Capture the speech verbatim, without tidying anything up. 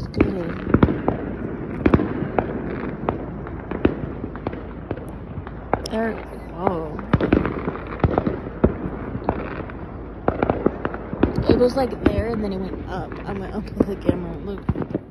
good. There, whoa. It was like there and then it went up. I went up with the camera. Look.